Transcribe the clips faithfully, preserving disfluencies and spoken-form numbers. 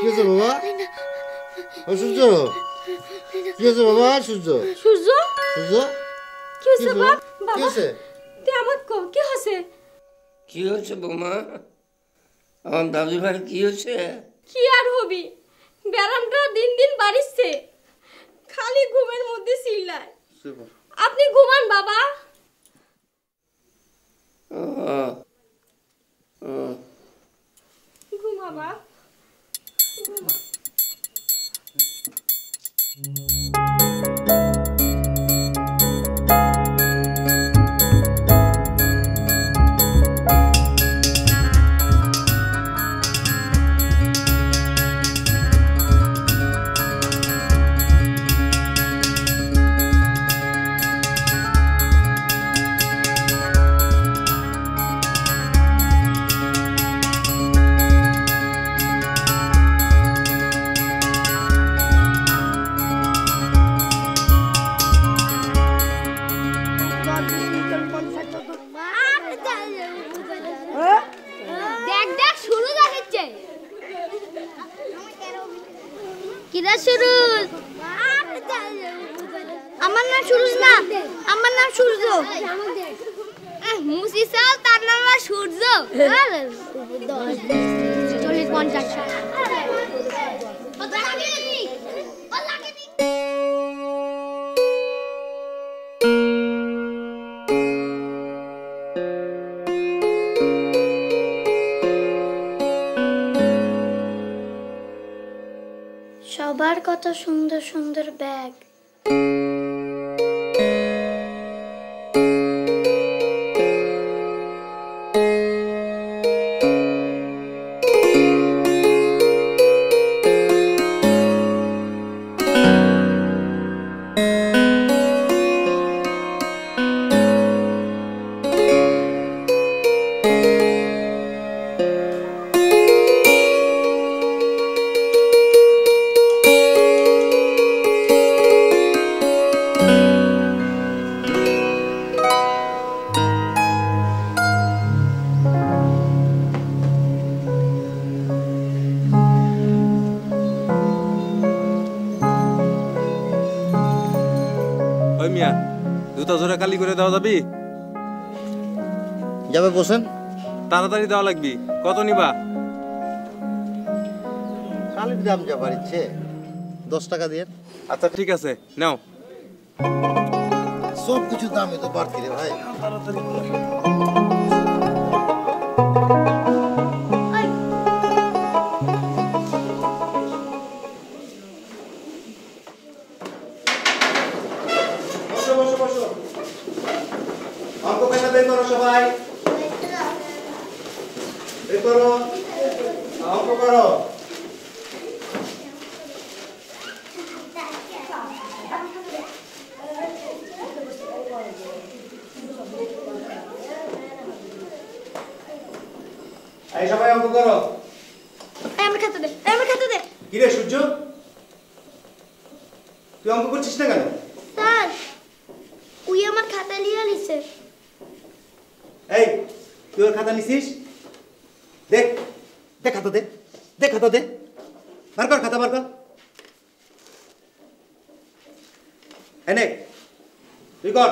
আছে বাবা? ও সূর্য, কি আছে বাবা? সূর্য সূর্য সূর্য কি হইছে বাবা? কি আছে? তুই আমার কো কি হইছে? কি হচ্ছে বৌমা? আমার দাদু ভাই কি হচ্ছে? কি আর হবি, ব্যারামটা দিন দিন বাড়িছে, খালি ঘুমের মধ্যে চিল্লায়। আপনি ঘুমান বাবা। ঘুমা বাবা, ঘুমা। দেখ দেখ শুরু যাচ্ছে। কিরা শুরু? আমার নাম সুরজ না, আমার নাম সূর্য। মুসি সাল তার নাম আর সূর্য। চল্লিশ পঞ্চাশ সবার কত সুন্দর সুন্দর ব্যাগ। জুতা জোড়া খালি করে দেওয়া যাবি? যাবে বসেন, তাড়াতাড়ি দেওয়া লাগবি। কত নিবা? কালির দাম যা বাড়িচ্ছে, দশ টাকা দিয়ে। আচ্ছা ঠিক আছে, নাও। সব কিছু দামে তো বাড়তি রে ভাই। সবাই বের করো, অঙ্ক করো। এই সবাই অঙ্ক করো। আমার খাতা দে, আমার খাতা দে। কি রে সূর্য, তুই অঙ্ক করছিস না কেন? স্যার, উই আমার খাতা লিয়ে নিছে। এই তুই ওর খাতা নিছিস? দেখ দেখ খাতা দে, দেখ খাতা দে, বার কর খাতা, বার কর। এনে তুই কর।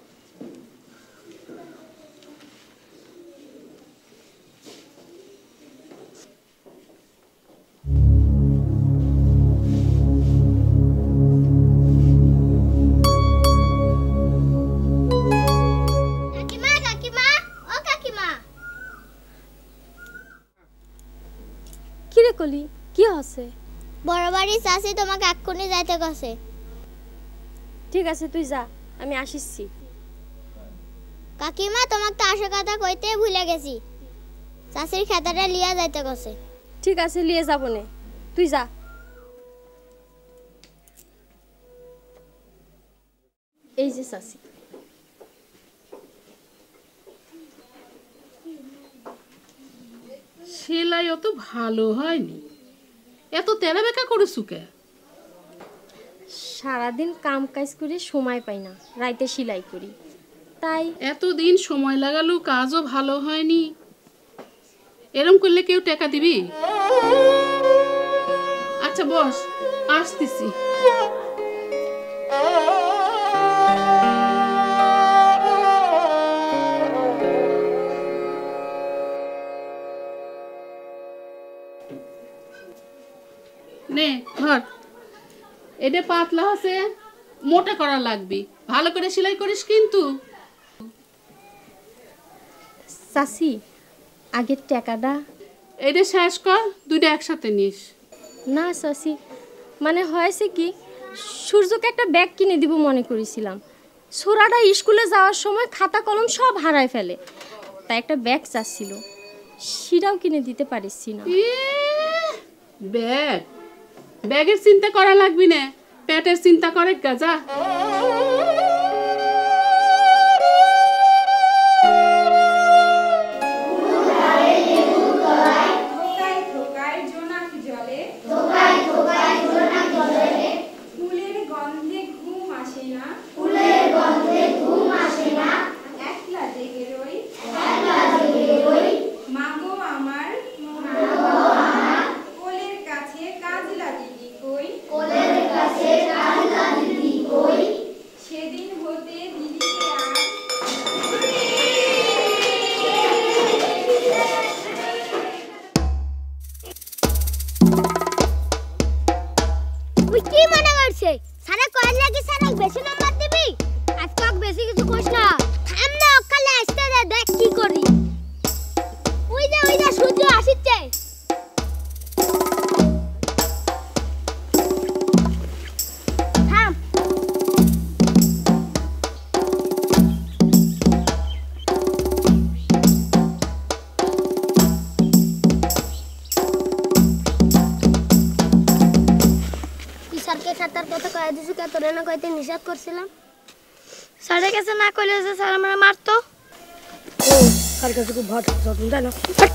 কলি কি হচ্ছে? বড় বাড়ি চাচি তোমাকে এক্ষুনি যাইতে কছে। ঠিক আছে তুই যা, আমি আসিছি। কাকিমা তোমাকে তো আসল কথা কইতে ভুলে গেছি, চাচির খাতাটা লিয়া যাইতে কছে। ঠিক আছে লিয়ে যাব নে, তুই যা। এই যে চাচি। সেলাই অত ভালো হয়নি, এত তেলা বেকা করেছু কে? সারাদিন কাম কাজ করে সময় পাই না, রাইতে সেলাই করি তাই। এতদিন সময় লাগালো কাজও ভালো হয়নি, এরম করলে কেউ টাকা দিবি? আচ্ছা বস, আসতেছি। নে ধর, এটা পাতলা আছে, মোটা করা লাগবে, ভালো করে সেলাই করিস কিন্তু। চাচি আগের টাকাটা। এটা শেষ কর, দুইটা একসাথে নিস। না চাচি, মানে হয়েছে কি, সূর্যকে একটা ব্যাগ কিনে দিব মনে করেছিলাম। ছোড়াটা স্কুলে যাওয়ার সময় খাতা কলম সব হারায় ফেলে, তাই একটা ব্যাগ চাচ্ছিল, সেটাও কিনে দিতে পারছি না। ব্যাগ ব্যাগের চিন্তা করা লাগবি না, পেটের চিন্তা করে গাজা। নিষেধ করছিলাম, স্যারের কাছে না কইলে যে স্যার আমরা মারতো। ও স্যার কাছে খুব ভয় তুমি জানো।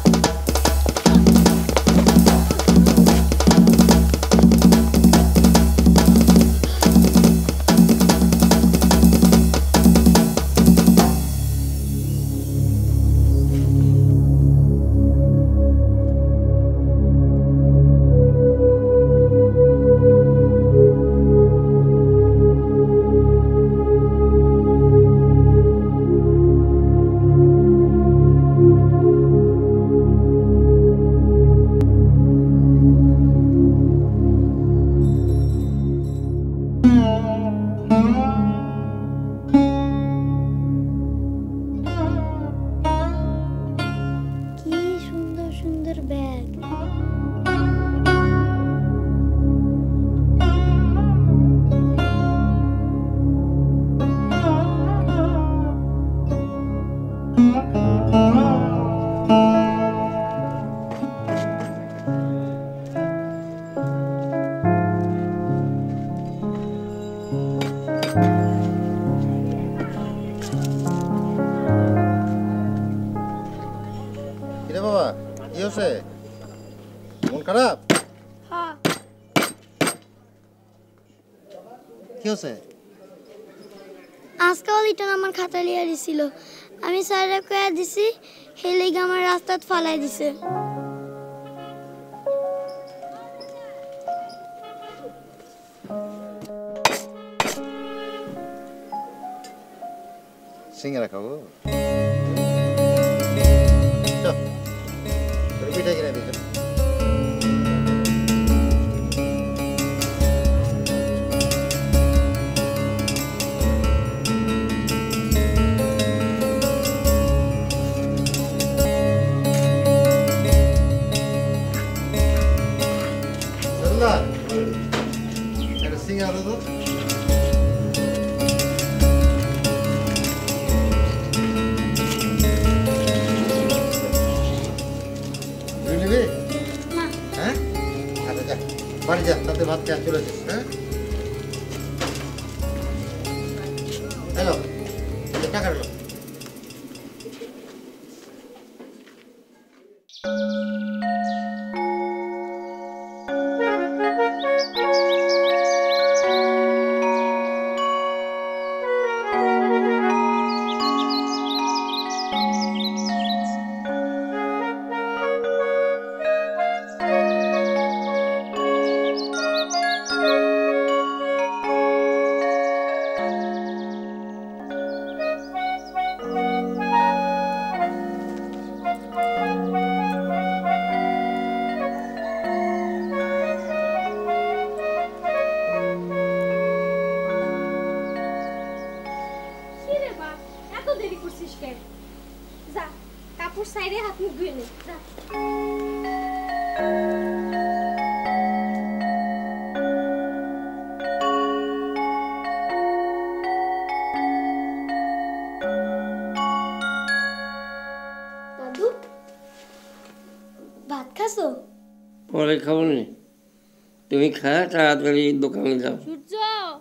মন খারাপ? কি হচ্ছে? আজকাল এটা আমার খাতা লিয়ে দিছিল, আমি স্যারে কয়ে দিছি, সেই লেগে আমার রাস্তাত ফালাই দিছে। সিঙ্গারা খাবো? পিঠা কিনে দিচ্ছ? সিঙ্গারা তো বাড়ি যা, তাতে ভাত খেয়ে চলে যাস। হ্যাঁ হ্যালো, টাকা হলো। সাইডে হাত মুখ ধুয়ে নে যা। দাদু ভাত খাসো? পরে খাবো নি, তুমি খা তাড়াতাড়ি দোকানে যাও। সূর্য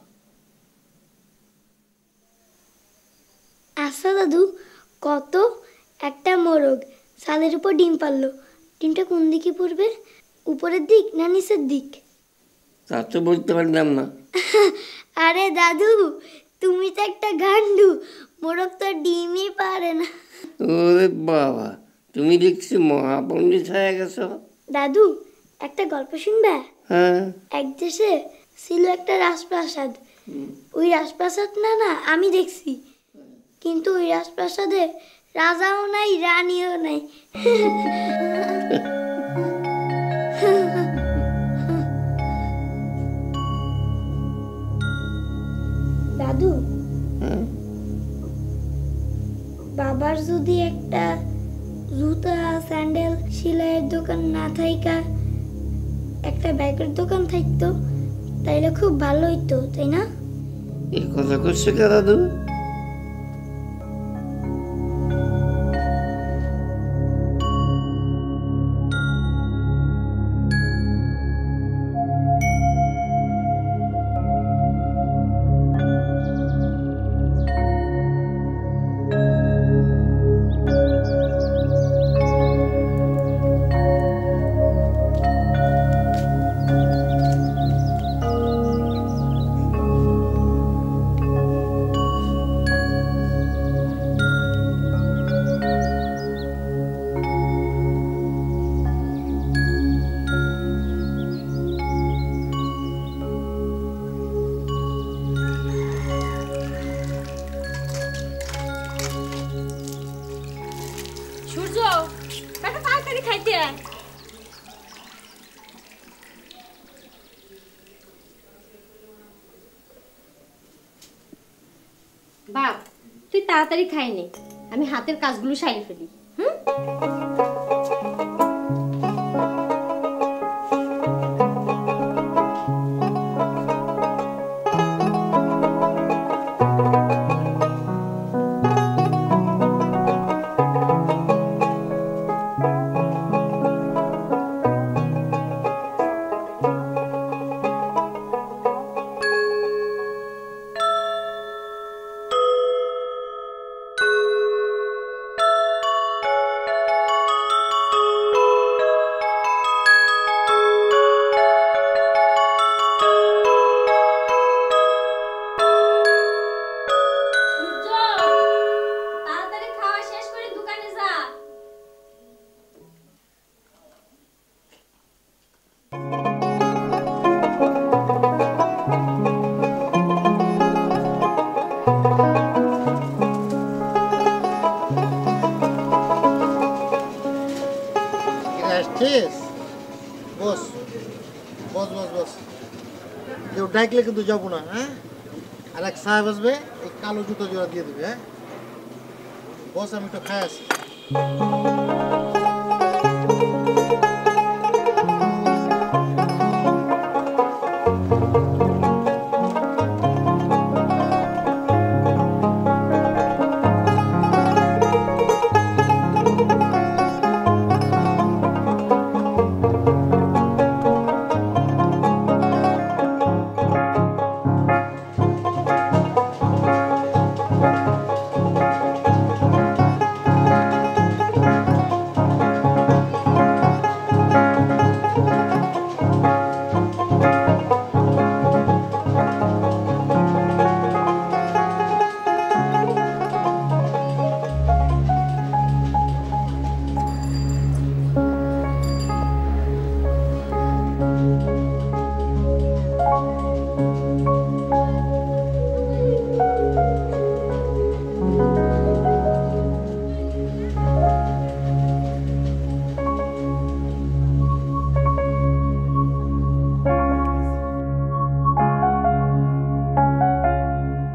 আচ্ছা দাদু, কত একটা মোরগ সালের উপর ডিম পারলো, ডিমটা কোন দিকে পড়বে, উপরের দিক না নিচের দিক? তা তো বলতে পারলাম না। আরে দাদু তুমি তো একটা গান্ডু, মোরগ তো ডিমই পারে না। ওরে বাবা, তুমি দেখছি মহাপণ্ডিত হয়ে গেছো। দাদু একটা গল্প শুনবে? হ্যাঁ, এক দেশে ছিল একটা রাজপ্রাসাদ। ওই রাজপ্রাসাদ না না আমি দেখছি, কিন্তু ওই রাজপ্রাসাদে রাজাও নাই রানীও নাই। দাদু হ্যাঁ। বাবার যদি একটা জুতা স্যান্ডেল সেলাইয়ের দোকান না থাইকা একটা ব্যাগের দোকান থাকতো তাইলে খুব ভালো হইতো, তাই না? এই কথা করছে কে দাদু? সূর্য বেটা তাড়াতাড়ি খাইতে আয়। বাপ তুই তাড়াতাড়ি খাই নে, আমি হাতের কাজগুলো সাইলে ফেলি। হুম বস বস বস বস কেউ ডাকলে কিন্তু যাবো না। হ্যাঁ, আর এক সাহেব আসবে, এই কালো জুতো জোড়া দিয়ে দিবে। হ্যাঁ বস, আমি তো খাই আসি।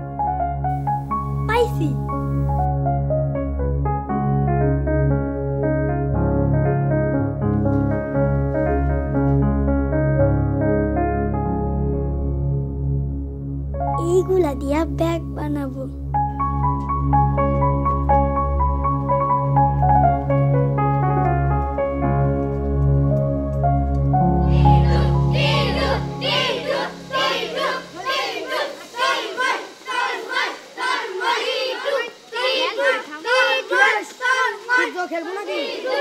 পাইছি। দিয়া ব্যাগ বানাবো। খেলবো নাকি?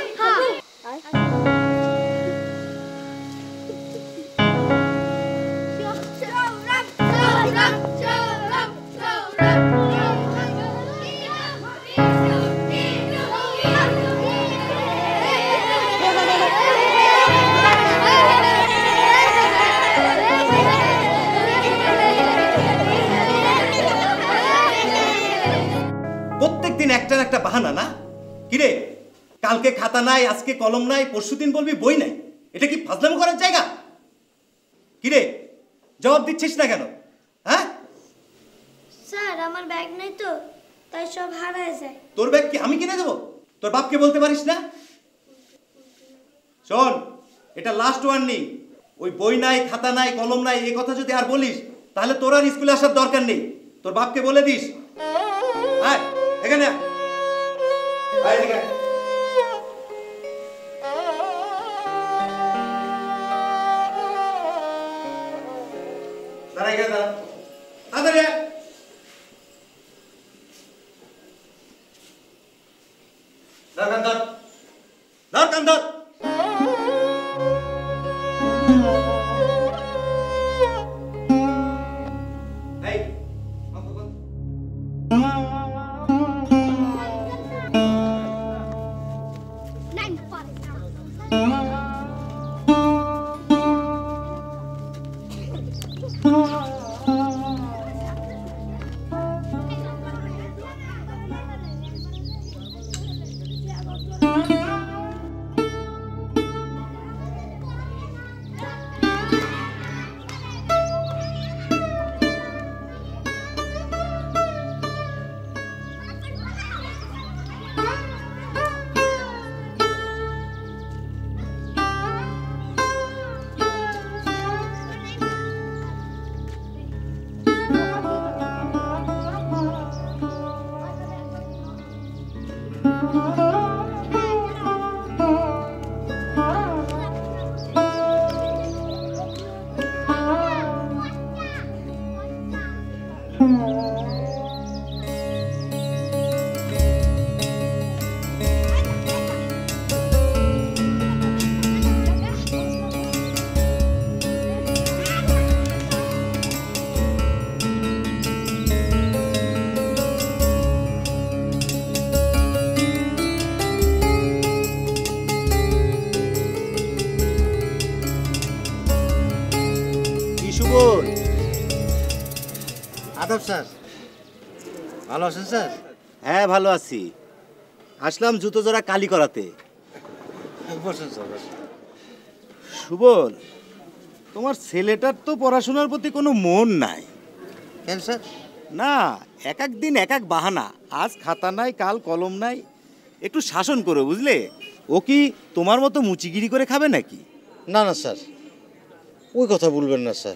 প্রত্যেক দিন একটা একটা বাহানা না কিরে? কালকে খাতা নাই, আজকে কলম নাই, পরশুদিন বলবি বই নাই। এটা কি ফাজলামি করার জায়গা? কিরে জবাব দিচ্ছিস না কেন? হ্যাঁ স্যার আমার ব্যাগ নেই তো, তাই সব হারায় যায়। তোর ব্যাগ কি আমি কিনে দেবো? তোর বাপকে বলতে পারিস না? শোন, এটা লাস্ট ওয়ার্নিং। ওই বই নাই, খাতা নাই, কলম নাই এই কথা যদি আর বলিস তাহলে তোর আর স্কুলে আসার দরকার নেই। তোর বাপকে বলে দিস। আয় এখানে আয়। আয় এদিকে আয়। দাঁড়া এখানে দাঁড়া। তাড়াতাড়ি আয়। ধর কান ধর। ধর কান ধর। এই অঙ্ক কর। আদাব স্যার, ভালো আছেন স্যার? হ্যাঁ ভালো আছি। আসলাম জুতো জোড়া কালি করাতে। বসেন স্যার বসেন। সুবল, তোমার ছেলেটার তো পড়াশোনার প্রতি কোনো মন নাই। কেন স্যার? না, এক এক দিন এক এক বাহানা। আজ খাতা নাই, কাল কলম নাই। একটু শাসন করো বুঝলে। ও কি তোমার মতো মুচিগিরি করে খাবে নাকি? না না স্যার, ওই কথা বলবেন না স্যার।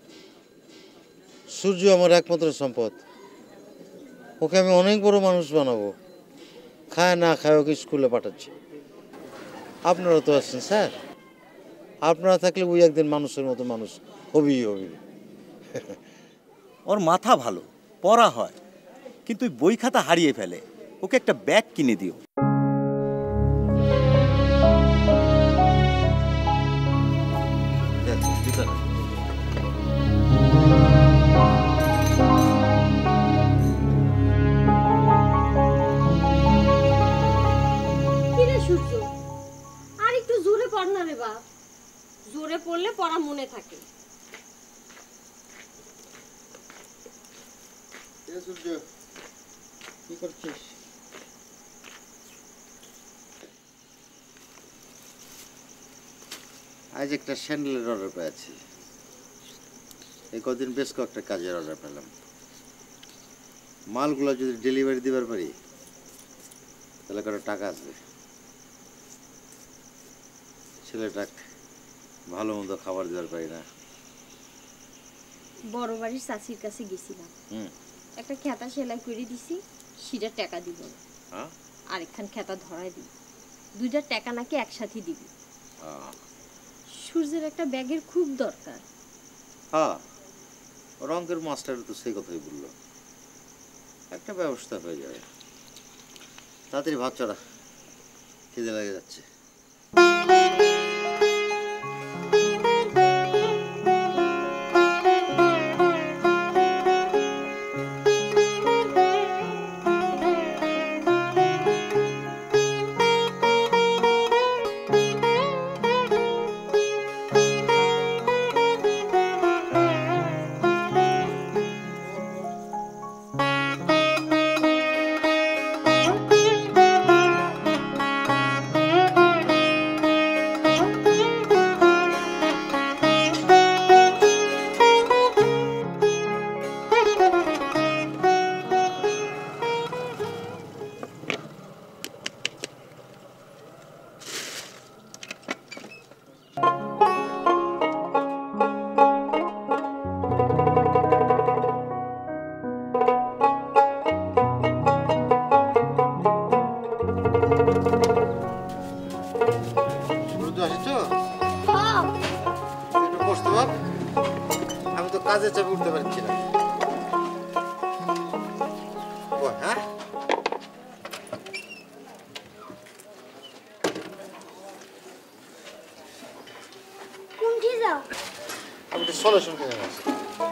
সূর্য আমার একমাত্র সম্পদ। ওকে আমি অনেক বড় মানুষ বানাবো। খায় না খায় ওকে স্কুলে পাঠাচ্ছি। আপনারা তো আছেন স্যার, আপনারা থাকলে ওই একদিন মানুষের মতো মানুষ হবেই হবে। ওর মাথা ভালো, পড়া হয়, কিন্তু ওই বই খাতা হারিয়ে ফেলে। ওকে একটা ব্যাগ কিনে দিও। সূর্য আর একটু জোরে পড় না রে বাপ। জোরে পড়লে পড়া মনে থাকে। সূর্য কি করছিস? আজ একটা স্যান্ডেলের অর্ডার পেয়েছি। এই কদিন বেশ কয়েকটা কাজের অর্ডার পেলাম। মালগুলো যদি ডেলিভারি দিবার পারি তাহলে করে টাকা আসবে। ছেলেটাকে ভালো মন্দ খাবার দেওয়ার পারি না, বড় বাড়ির চাচির কাছে গেছিলাম, হুম একটা খেতা সেলাই করে দিছি, সেটা টাকা দিব, হ্যাঁ আরেকখান খেতা ধরাই দিব, দুইটা টাকা নাকি একসাথে দিবি। আহ, সূর্যের একটা ব্যাগের খুব দরকার। হ্যাঁ রঙের মাস্টার তো সেই কথাই বললো, একটা ব্যবস্থা হয়ে যাবে। তাড়াতাড়ি ভাত চড়া, খিদে লেগে যাচ্ছে। আমি তো কাজে চাপে উঠতে পারছি না। হ্যাঁ কোনটি যাও? আমি তো সলিউশন কিনে আসছি।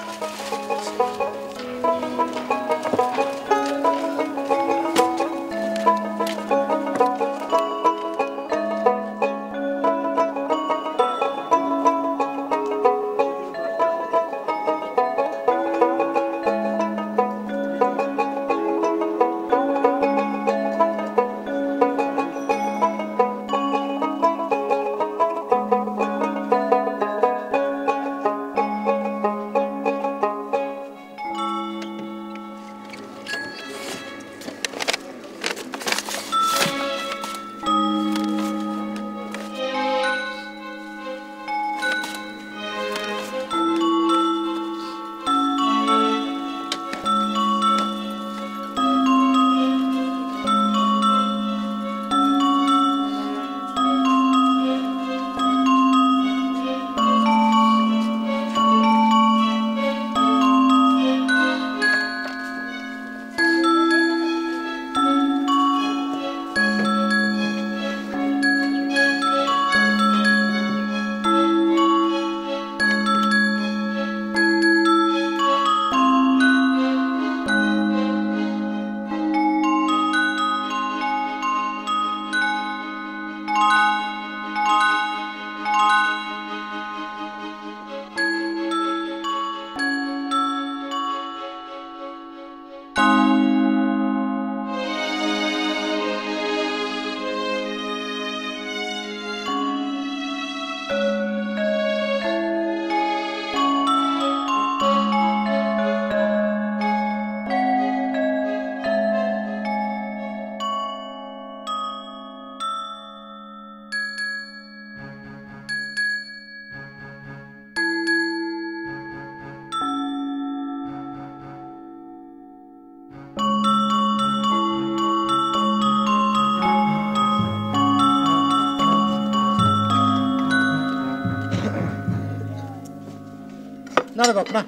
না রে বাপ না,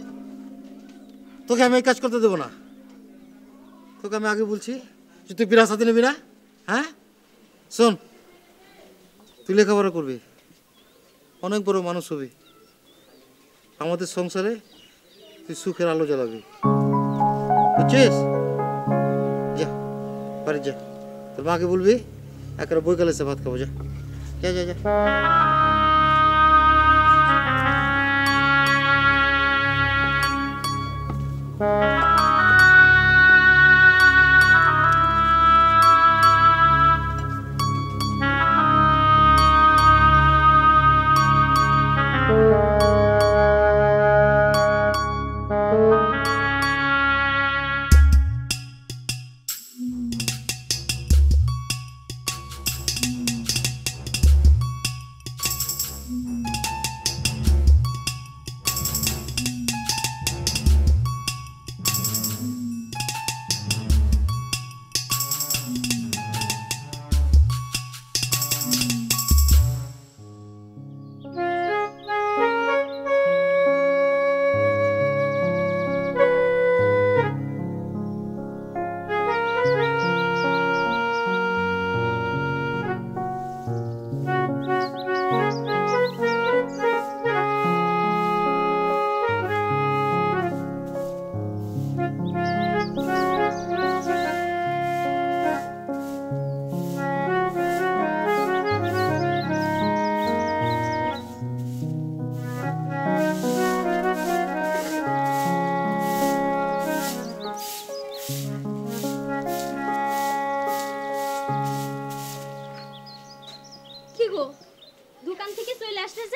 তোকে আমি এই কাজ করতে দেবো না। তোকে আমি আগে বলছি যে তুই বিরাজ হাতে নিবি না। হ্যাঁ শোন, তুই লেখাপড়া করবি, অনেক বড় মানুষ হবি, আমাদের সংসারে তুই সুখের আলো জ্বালাবি, বুঝছিস? যা বাড়ি যা, তোর মাকে বলবি একেবারে বইকালে এসে ভাত খাবো। যা যা যা যা।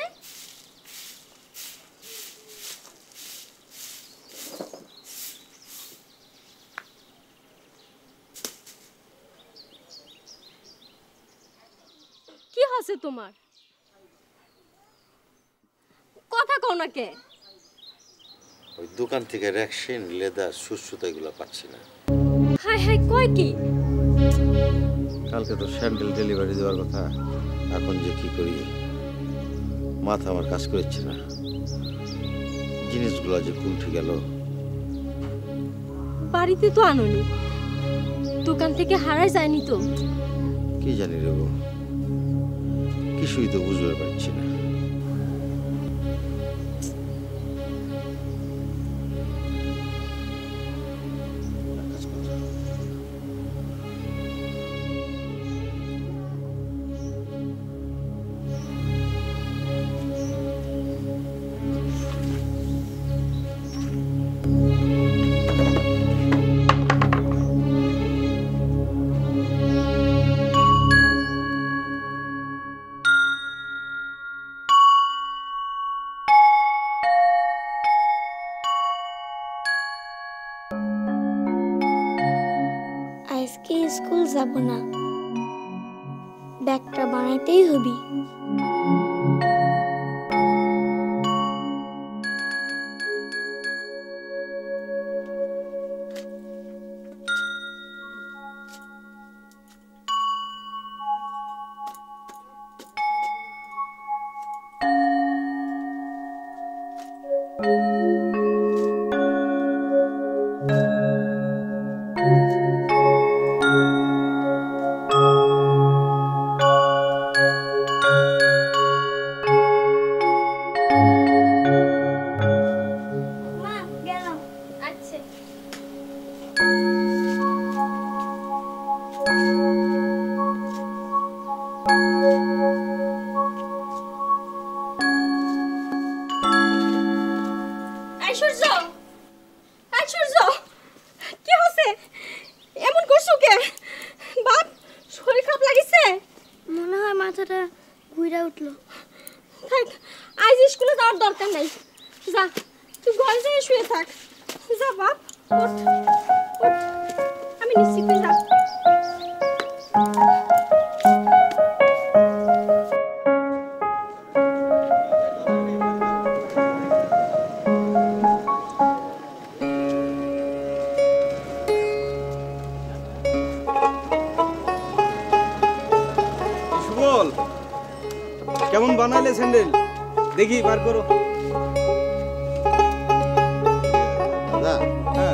কি হচ্ছে তোমার? কথা কও না কে? ওই দোকান থেকে রেকশন লেদার সুসুতা এগুলো পাচ্ছি না। হাই হাই কয় কি? কালকে তো স্যান্ডেল ডেলিভারি দেওয়ার কথা, এখন যে কি করি মাথা আমার কাজ করছে না। জিনিসগুলো যে উল্টে গেল। বাড়িতে তো আনোনি, দোকান থেকে হারাই যায়নি তো? কি জানি রে গো, কিছুই তো বুঝতে পারছি না। আজকে স্কুল যাব না, ব্যাগটা বানাইতেই হবে। মাথাটা ঘুরে উঠলো। থাক, আজ স্কুলে যাওয়ার দরকার নাই। যা, তুই ঘরে যেয়ে শুয়ে থাক। যা বাপ, ওঠ, ওঠ। আমি নিশ্চিত তুই যা। কেমন বানাইলে স্যান্ডেল দেখি, বার করো। দাদা, হ্যাঁ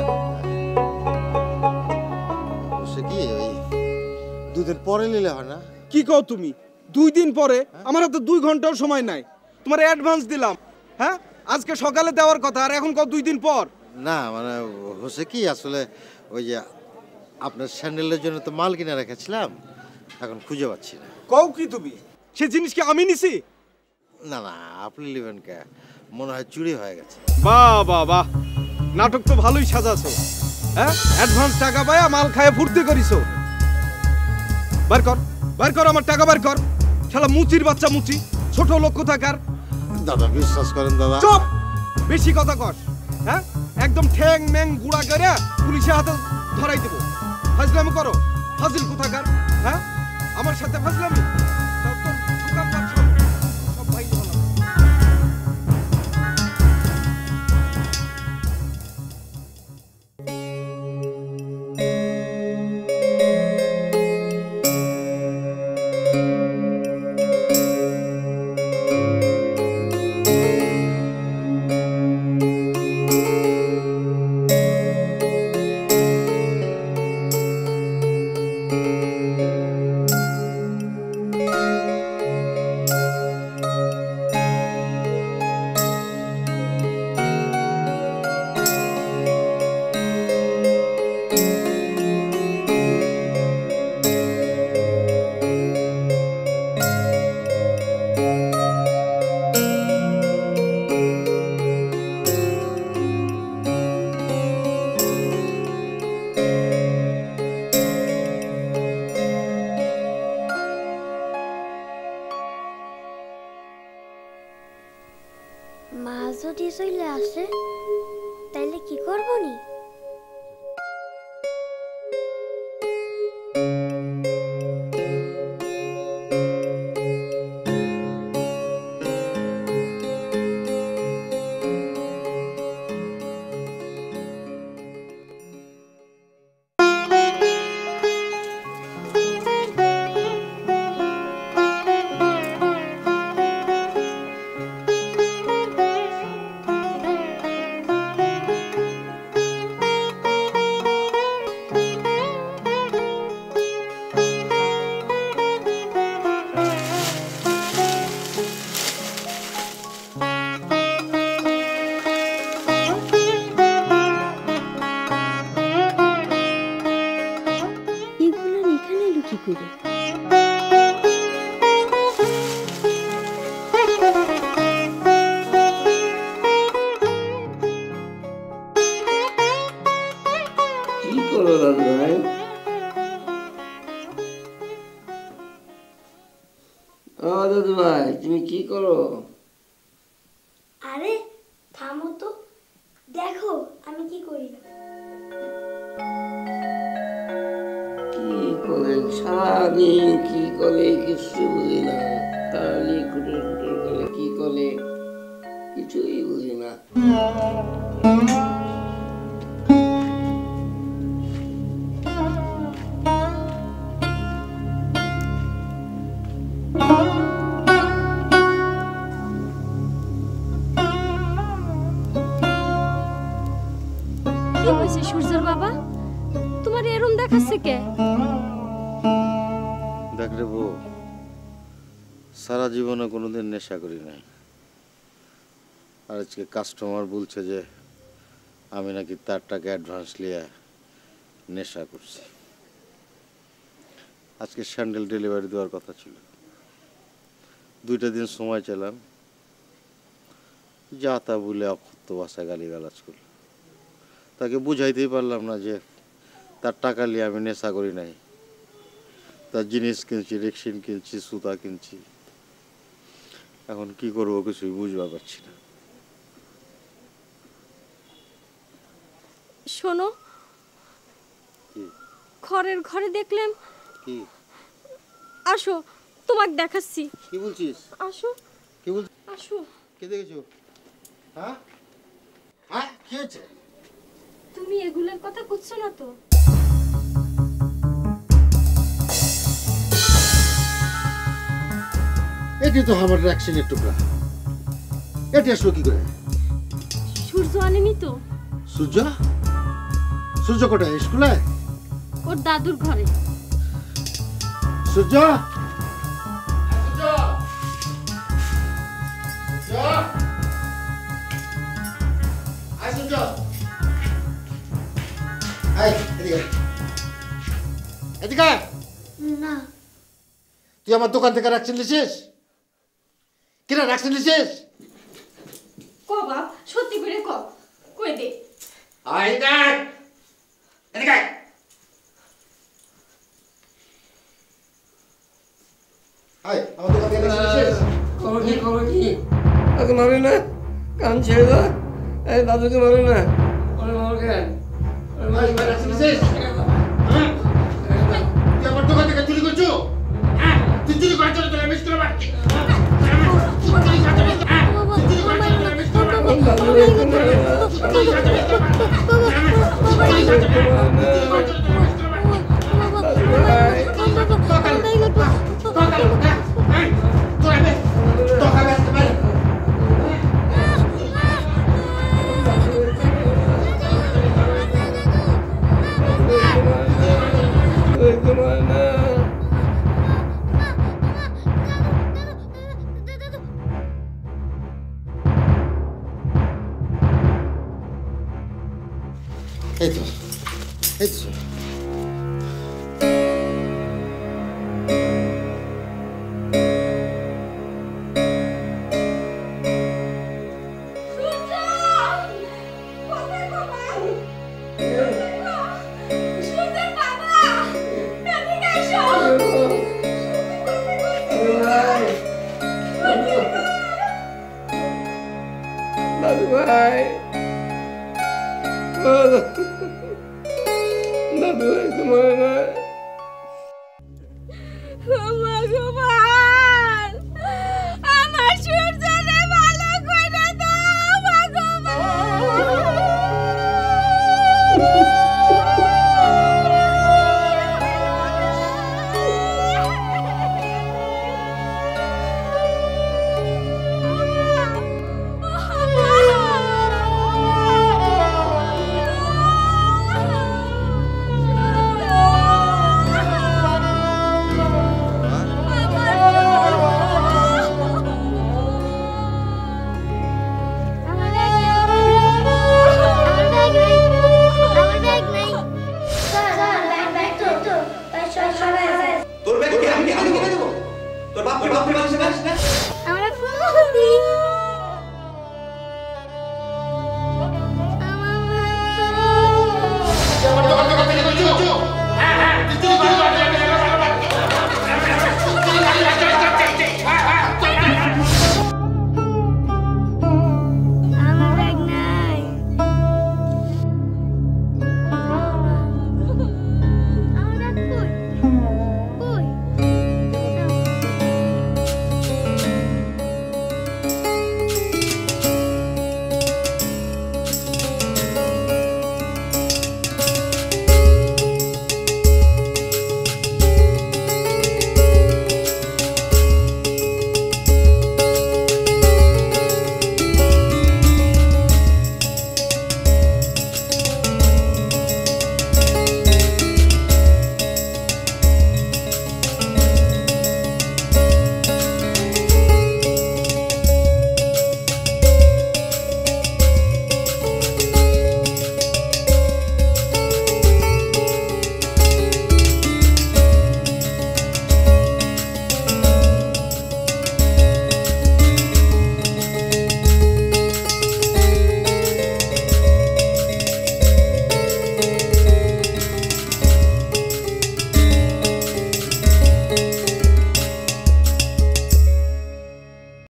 সে কি ওই দুদিন পরে নিলে হয় না? কি কও তুমি? দুই দিন পরে? আমার হাতে দুই ঘন্টাও সময় নাই। তোমার অ্যাডভান্স দিলাম, হ্যাঁ আজকে সকালে দেওয়ার কথা, আর এখন কও দুই দিন পর? না মানে হচ্ছে কি, আসলে ওই যে আপনার স্যান্ডেলের জন্য তো মাল কিনে রেখেছিলাম, এখন খুঁজে পাচ্ছি না। কও কি তুমি? সে জিনিস কি আমি নিছি? না না, আপনি নেবেন কে? মনে হয় চুরি হয়ে গেছে। বাহ বাহ বাহ, নাটক তো ভালোই সাজাছো। হ্যাঁ, অ্যাডভান্স টাকা পায়া মাল খায় ফুর্তি করিছো। বার কর, বার কর আমার টাকা, বার কর। শালা মুচির বাচ্চা, মুচি ছোট লোক থাকার। দাদা বিশ্বাস করেন দাদা। চুপ, বেশি কথা কর। হ্যাঁ, একদম ঠ্যাং ম্যাং গুড়া করে পুলিশের হাতে ধরাই দেবো। ফাজলামি করো, ফাজিল কোথাকার। হ্যাঁ, আমার সাথে ফাজলামি। মা যদি চলে আসে তাইলে কি করবো নি? তুমি কি করো? আরে থামো তো, দেখো আমি কি করি। কি করে সারাদিন কি করে কিছু বুঝি না, তাহলে কুটে কুটে করে কি করে কিছুই বুঝি না। কি হয়েছে সূর্যের বাবা, তোমার এরম দেখাচ্ছে কে? দেখ রে বউ, সারা জীবনে কোনোদিন নেশা করি নাই, আর আজকে কাস্টমার বলছে যে আমি নাকি তার টাকা অ্যাডভান্স নিয়ে নেশা করছি। আজকে স্যান্ডেল ডেলিভারি দেওয়ার কথা ছিল, দুইটা দিন সময় চাইলাম, যা তা বলে অকথ্য ভাষায় গালিগালাজ করল। তাকে বুঝাইতেই পারলাম না যে তার টাকা নিয়ে আমি নেশা করি নাই, তার জিনিস কিনছি, রেক্সিন কিনছি, সুতা কিনছি। এখন কি করবো কিছুই বুঝতে পারছি না। শোনো, ঘরের ঘরে দেখলাম। কি? আসো তোমাকে দেখাচ্ছি। কি বলছিস? আসো। কি বল? আসো। কে দেখেছো? হ্যাঁ হ্যাঁ কি হয়েছে? তুমি এগুলোর কথা করছো না তো? এটি তো আমার রিঅ্যাকশনের টুকরা, এটি আসলো কি করে? সূর্য আনেনি তো। সূর্য? সূর্য কোথায়? স্কুলে? ওর দাদুর ঘরে। সূর্য? না, তুই আমার দোকান থেকে রাখছেন লিছিস? কিনা রাখছেন লিছিস? ক বাপ, সত্যি করে ক, কই দে। আয় দেখ, এদিকে আয়, আমার দোকান থেকে রাখছেন লিছিস? খবর কি খবর কি? তাকে মারে না, কান ছেড়ে দাও। এই দাদুকে মারে না, ওরে মার কেন? ওরে মার কেন? রাখছেন লিছিস? হ্যাঁ? তুই আমার দোকান থেকে চুরি করছো? হ্যাঁ? তুই চুরি করার জন্য তোরা মিস করে মারছি। এই তো, এই তো। দাদু ভাই ও দাদু ভাই তোমার না ভগবান আমার সূর্য